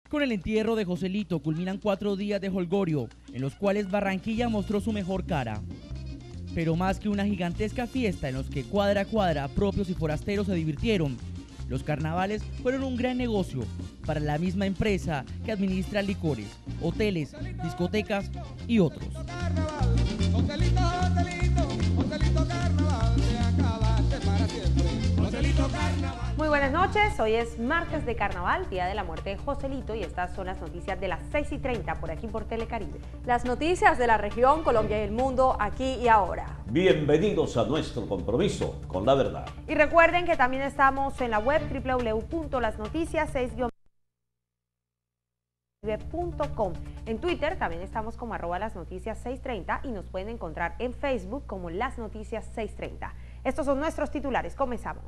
Con el entierro de Joselito culminan 4 días de jolgorio, en los cuales Barranquilla mostró su mejor cara. Pero más que una gigantesca fiesta en los que cuadra a cuadra propios y forasteros se divirtieron, los carnavales fueron un gran negocio para la misma empresa que administra licores, hoteles, discotecas y otros. Muy buenas noches, hoy es martes de carnaval, día de la muerte de Joselito, y estas son las noticias de las 6:30 por aquí por Telecaribe. Las noticias de la región, Colombia y el mundo, aquí y ahora. Bienvenidos a nuestro compromiso con la verdad. Y recuerden que también estamos en la web www.lasnoticias6.com. En Twitter también estamos como @lasnoticias630 y nos pueden encontrar en Facebook como Las Noticias 630. Estos son nuestros titulares, comenzamos.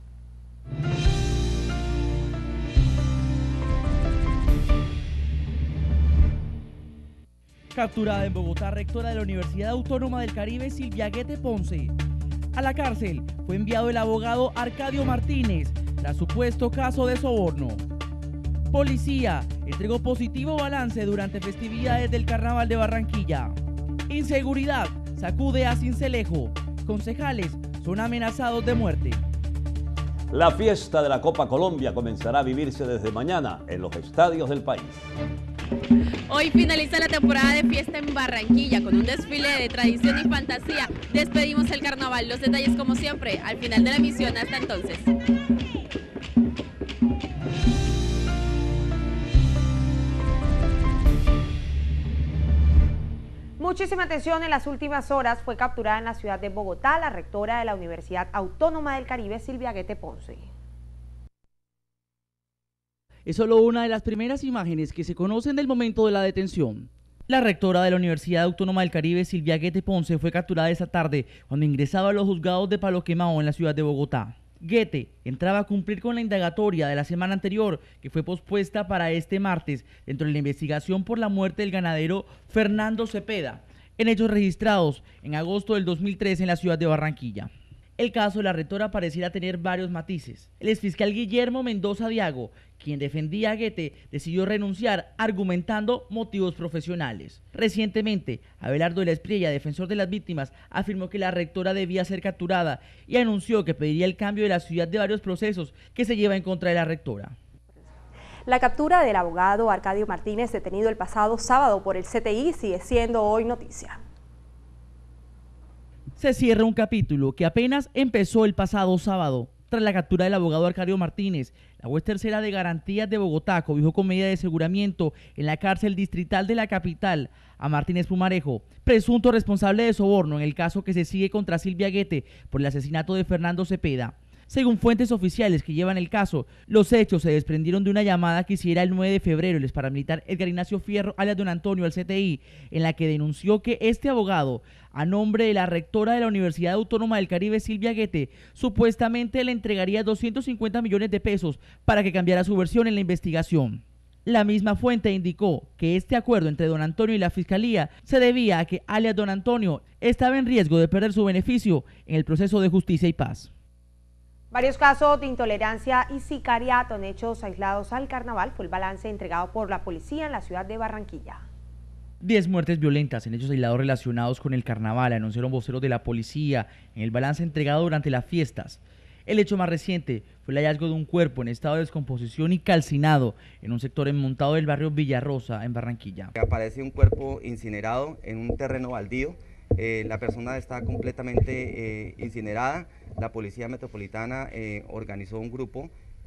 Capturada en Bogotá, rectora de la Universidad Autónoma del Caribe, Silvia Guete Ponce. A la cárcel fue enviado el abogado Arcadio Martínez tras supuesto caso de soborno. Policía entregó positivo balance durante festividades del Carnaval de Barranquilla. Inseguridad sacude a Sincelejo. Concejales son amenazados de muerte. La fiesta de la Copa Colombia comenzará a vivirse desde mañana en los estadios del país. Hoy finaliza la temporada de fiesta en Barranquilla con un desfile de tradición y fantasía. Despedimos el carnaval, los detalles como siempre al final de la emisión. Hasta entonces. Muchísima atención, en las últimas horas fue capturada en la ciudad de Bogotá la rectora de la Universidad Autónoma del Caribe, Silvia Guete Ponce. Es solo una de las primeras imágenes que se conocen del momento de la detención. La rectora de la Universidad Autónoma del Caribe, Silvia Guete Ponce, fue capturada esta tarde cuando ingresaba a los juzgados de Palo Quemado en la ciudad de Bogotá. Guete entraba a cumplir con la indagatoria de la semana anterior, que fue pospuesta para este martes, dentro de la investigación por la muerte del ganadero Fernando Cepeda, en hechos registrados en agosto del 2013 en la ciudad de Barranquilla. El caso de la rectora pareciera tener varios matices. El exfiscal Guillermo Mendoza Diago, quien defendía a Guete, decidió renunciar argumentando motivos profesionales. Recientemente, Abelardo de la Espriella, defensor de las víctimas, afirmó que la rectora debía ser capturada y anunció que pediría el cambio de la ciudad de varios procesos que se lleva en contra de la rectora. La captura del abogado Arcadio Martínez, detenido el pasado sábado por el CTI, sigue siendo hoy noticia. Se cierra un capítulo que apenas empezó el pasado sábado. Tras la captura del abogado Arcadio Martínez, la juez tercera de garantías de Bogotá cobijó con medida de aseguramiento en la cárcel distrital de la capital a Martínez Pumarejo, presunto responsable de soborno en el caso que se sigue contra Silvia Guete por el asesinato de Fernando Cepeda. Según fuentes oficiales que llevan el caso, los hechos se desprendieron de una llamada que hiciera el 9 de febrero el exparamilitar Edgar Ignacio Fierro, alias Don Antonio, al CTI, en la que denunció que este abogado, a nombre de la rectora de la Universidad Autónoma del Caribe, Silvia Guete, supuestamente le entregaría 250 millones de pesos para que cambiara su versión en la investigación. La misma fuente indicó que este acuerdo entre Don Antonio y la Fiscalía se debía a que alias Don Antonio estaba en riesgo de perder su beneficio en el proceso de justicia y paz. Varios casos de intolerancia y sicariato en hechos aislados al carnaval fue el balance entregado por la policía en la ciudad de Barranquilla. 10 muertes violentas en hechos aislados relacionados con el carnaval, anunciaron voceros de la policía en el balance entregado durante las fiestas. El hecho más reciente fue el hallazgo de un cuerpo en estado de descomposición y calcinado en un sector enmontado del barrio Villarrosa, en Barranquilla. Aparece un cuerpo incinerado en un terreno baldío. La persona está completamente incinerada. La Policía Metropolitana organizó un grupo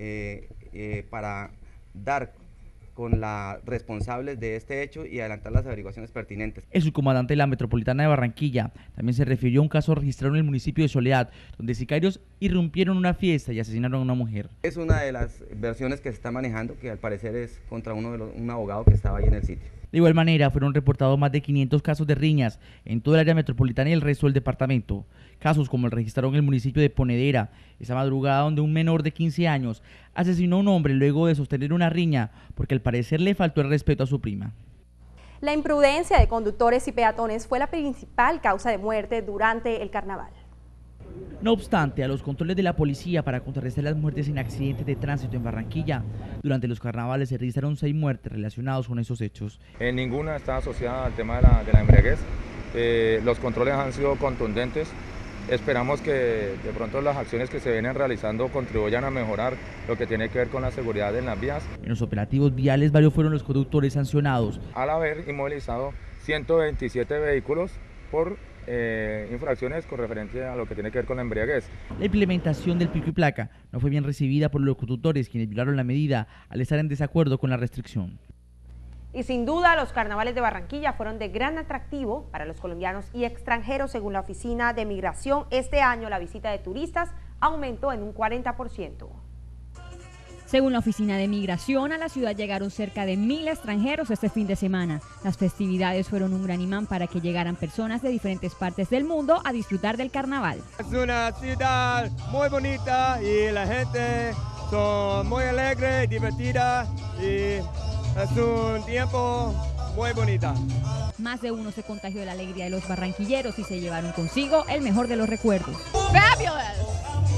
para dar con las responsables de este hecho y adelantar las averiguaciones pertinentes. El subcomandante de la Metropolitana de Barranquilla también se refirió a un caso registrado en el municipio de Soledad, donde sicarios irrumpieron una fiesta y asesinaron a una mujer. Es una de las versiones que se está manejando, que al parecer es contra un abogado que estaba ahí en el sitio. De igual manera, fueron reportados más de 500 casos de riñas en toda el área metropolitana y el resto del departamento. Casos como el registrado en el municipio de Ponedera, esa madrugada donde un menor de 15 años asesinó a un hombre luego de sostener una riña porque al parecer le faltó el respeto a su prima. La imprudencia de conductores y peatones fue la principal causa de muerte durante el carnaval. No obstante, a los controles de la policía para contrarrestar las muertes en accidentes de tránsito en Barranquilla, durante los carnavales se registraron 6 muertes relacionadas con esos hechos. Ninguna está asociada al tema de la embriaguez. Los controles han sido contundentes. Esperamos que de pronto las acciones que se vienen realizando contribuyan a mejorar lo que tiene que ver con la seguridad en las vías. En los operativos viales, varios fueron los conductores sancionados. Al haber inmovilizado 127 vehículos por infracciones con referencia a lo que tiene que ver con la embriaguez. La implementación del pico y placa no fue bien recibida por los conductores, quienes violaron la medida al estar en desacuerdo con la restricción. Y sin duda, los carnavales de Barranquilla fueron de gran atractivo para los colombianos y extranjeros. Según la Oficina de Migración, este año la visita de turistas aumentó en un 40%. Según la Oficina de Migración, a la ciudad llegaron cerca de 1.000 extranjeros este fin de semana. Las festividades fueron un gran imán para que llegaran personas de diferentes partes del mundo a disfrutar del carnaval. Es una ciudad muy bonita y la gente son muy alegre y divertida y es un tiempo muy bonito. Más de uno se contagió de la alegría de los barranquilleros y se llevaron consigo el mejor de los recuerdos. Fabulous.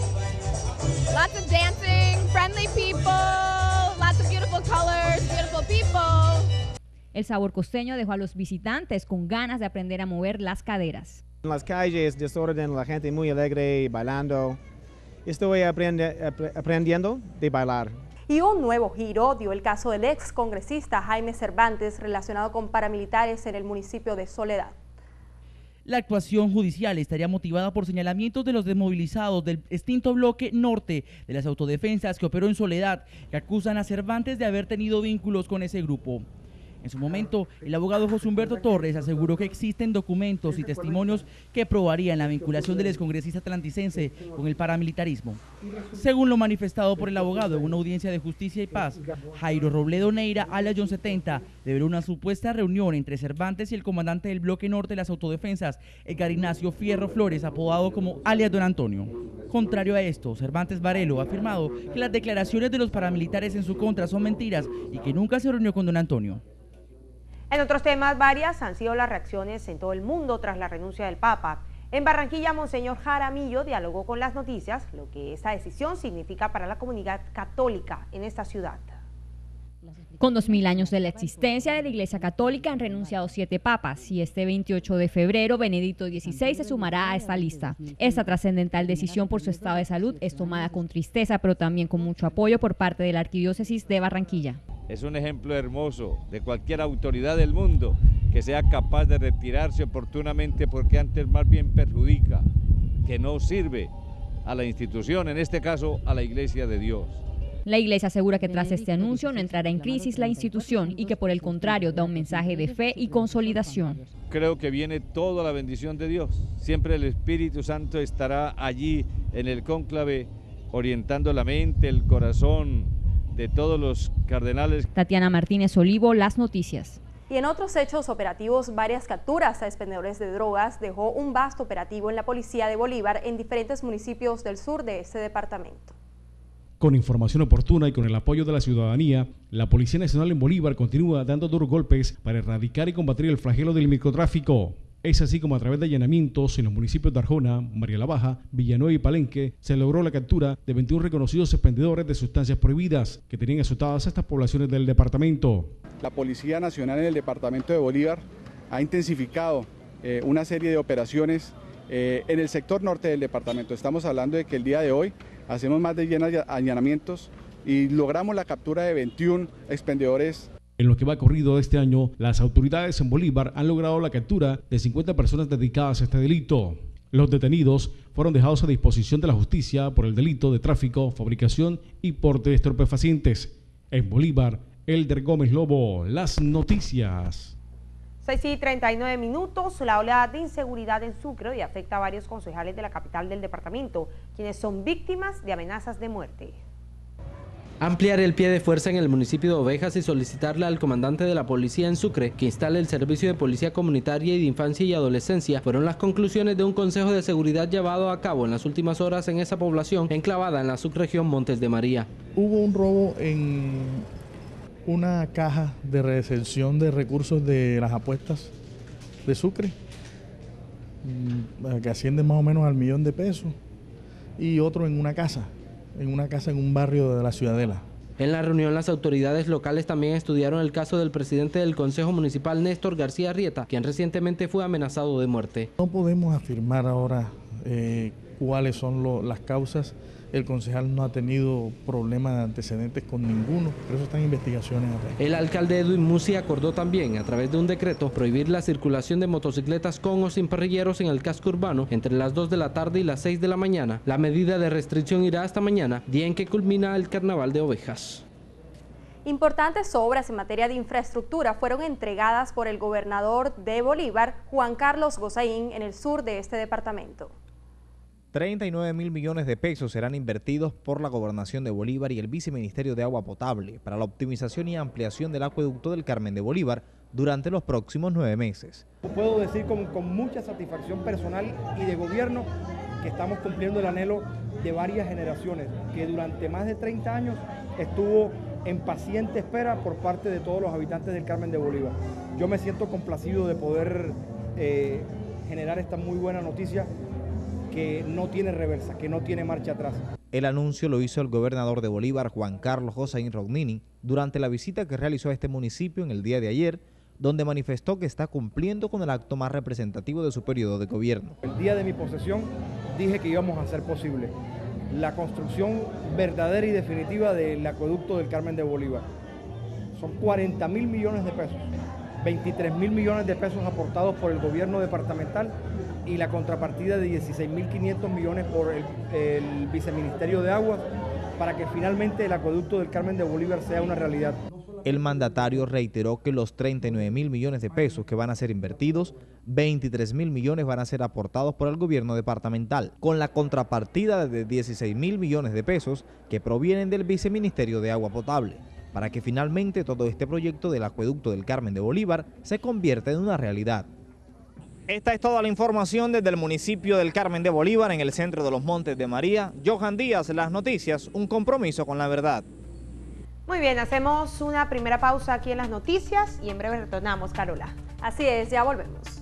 Lots of dancing, friendly people, lots of beautiful colors, beautiful people. El sabor costeño dejó a los visitantes con ganas de aprender a mover las caderas. En las calles, desorden, la gente muy alegre y bailando. Estoy aprendiendo de bailar. Y un nuevo giro dio el caso del ex congresista Jaime Cervantes relacionado con paramilitares en el municipio de Soledad. La actuación judicial estaría motivada por señalamientos de los desmovilizados del extinto bloque norte de las autodefensas que operó en Soledad, que acusan a Cervantes de haber tenido vínculos con ese grupo. En su momento, el abogado José Humberto Torres aseguró que existen documentos y testimonios que probarían la vinculación del excongresista atlanticense con el paramilitarismo. Según lo manifestado por el abogado en una audiencia de Justicia y Paz, Jairo Robledo Neira, alias John 70, develó una supuesta reunión entre Cervantes y el comandante del bloque norte de las autodefensas, Edgar Ignacio Fierro Flores, apodado como alias Don Antonio. Contrario a esto, Cervantes Varelo ha afirmado que las declaraciones de los paramilitares en su contra son mentiras y que nunca se reunió con Don Antonio. En otros temas, varias han sido las reacciones en todo el mundo tras la renuncia del Papa. En Barranquilla, Monseñor Jaramillo dialogó con Las Noticias lo que esta decisión significa para la comunidad católica en esta ciudad. Con 2000 años de la existencia de la Iglesia Católica han renunciado 7 papas y este 28 de febrero Benedicto XVI se sumará a esta lista. Esta trascendental decisión por su estado de salud es tomada con tristeza, pero también con mucho apoyo por parte de la Arquidiócesis de Barranquilla. Es un ejemplo hermoso de cualquier autoridad del mundo que sea capaz de retirarse oportunamente porque antes más bien perjudica, que no sirve a la institución, en este caso a la Iglesia de Dios. La Iglesia asegura que tras este anuncio no entrará en crisis la institución y que por el contrario da un mensaje de fe y consolidación. Creo que viene toda la bendición de Dios. Siempre el Espíritu Santo estará allí en el cónclave orientando la mente, el corazón de todos los cardenales. Tatiana Martínez Olivo, Las Noticias. Y en otros hechos operativos, varias capturas a expendedores de drogas dejó un vasto operativo en la policía de Bolívar en diferentes municipios del sur de este departamento. Con información oportuna y con el apoyo de la ciudadanía, la Policía Nacional en Bolívar continúa dando duros golpes para erradicar y combatir el flagelo del microtráfico. Es así como a través de allanamientos en los municipios de Arjona, María la Baja, Villanueva y Palenque se logró la captura de 21 reconocidos expendedores de sustancias prohibidas que tenían azotadas a estas poblaciones del departamento. La Policía Nacional en el departamento de Bolívar ha intensificado una serie de operaciones en el sector norte del departamento. Estamos hablando de que el día de hoy hacemos más de 100 allanamientos y logramos la captura de 21 expendedores. En lo que va corrido de este año, las autoridades en Bolívar han logrado la captura de 50 personas dedicadas a este delito. Los detenidos fueron dejados a disposición de la justicia por el delito de tráfico, fabricación y porte de estupefacientes. En Bolívar, Elder Gómez Lobo, Las Noticias. 6:39 minutos. La oleada de inseguridad en Sucre hoy afecta a varios concejales de la capital del departamento, quienes son víctimas de amenazas de muerte. Ampliar el pie de fuerza en el municipio de Ovejas y solicitarle al comandante de la policía en Sucre que instale el servicio de policía comunitaria y de infancia y adolescencia fueron las conclusiones de un consejo de seguridad llevado a cabo en las últimas horas en esa población enclavada en la subregión Montes de María. Hubo un robo en una caja de recepción de recursos de las apuestas de Sucre, que asciende más o menos al 1.000.000 de pesos. y otro en una casa en un barrio de la Ciudadela. En la reunión, las autoridades locales también estudiaron el caso del presidente del Consejo Municipal, Néstor García Arrieta, quien recientemente fue amenazado de muerte. No podemos afirmar ahora cuáles son las causas. El concejal no ha tenido problemas de antecedentes con ninguno, por eso están investigaciones. El alcalde Edwin Musi acordó también, a través de un decreto, prohibir la circulación de motocicletas con o sin parrilleros en el casco urbano entre las 2 de la tarde y las 6 de la mañana. La medida de restricción irá hasta mañana, día en que culmina el Carnaval de Ovejas. Importantes obras en materia de infraestructura fueron entregadas por el gobernador de Bolívar, Juan Carlos Gozaín, en el sur de este departamento. 39.000 millones de pesos serán invertidos por la Gobernación de Bolívar y el Viceministerio de Agua Potable para la optimización y ampliación del acueducto del Carmen de Bolívar durante los próximos 9 meses. Puedo decir con mucha satisfacción personal y de gobierno que estamos cumpliendo el anhelo de varias generaciones, que durante más de 30 años estuvo en paciente espera por parte de todos los habitantes del Carmen de Bolívar. Yo me siento complacido de poder generar esta muy buena noticia, que no tiene reversa, que no tiene marcha atrás. El anuncio lo hizo el gobernador de Bolívar, Juan Carlos Gozaín Rognini, durante la visita que realizó a este municipio en el día de ayer, donde manifestó que está cumpliendo con el acto más representativo de su periodo de gobierno. El día de mi posesión dije que íbamos a hacer posible la construcción verdadera y definitiva del acueducto del Carmen de Bolívar. Son 40.000 millones de pesos, 23.000 millones de pesos aportados por el gobierno departamental y la contrapartida de 16.500 millones por el Viceministerio de Aguas, para que finalmente el acueducto del Carmen de Bolívar sea una realidad. El mandatario reiteró que los 39.000 millones de pesos que van a ser invertidos, 23.000 millones van a ser aportados por el gobierno departamental, con la contrapartida de 16.000 millones de pesos que provienen del Viceministerio de Agua Potable, para que finalmente todo este proyecto del acueducto del Carmen de Bolívar se convierta en una realidad. Esta es toda la información desde el municipio del Carmen de Bolívar, en el centro de los Montes de María. Johan Díaz, Las Noticias, un compromiso con la verdad. Muy bien, hacemos una primera pausa aquí en las noticias y en breve retornamos, Carola. Así es, ya volvemos.